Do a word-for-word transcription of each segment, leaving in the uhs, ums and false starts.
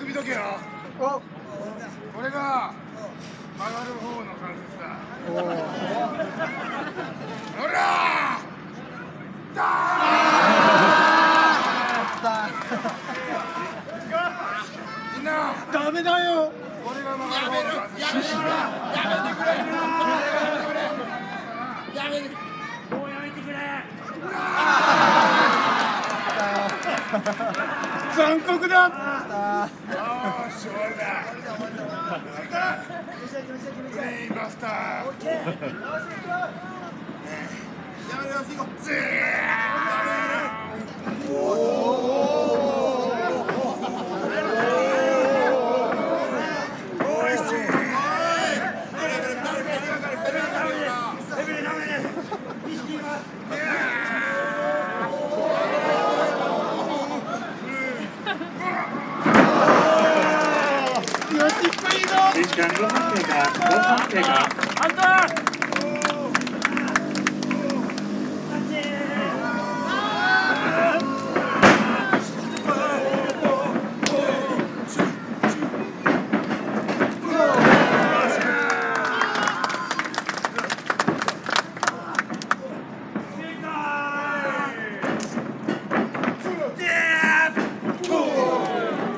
首時計よ。これが曲がる方の関節だ。ほらみんなダメだよ。これが曲がる方の関節。やめてくれ。やめてくれ。やめてくれ。もうやめてくれ。残酷だ。ああ、しょうがない。ブレインバスター。やめろ、行こう。ず時間ごふん経過、ごふん経過。アウト。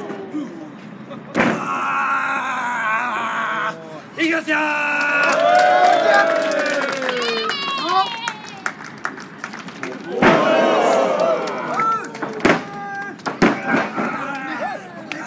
いきますよー。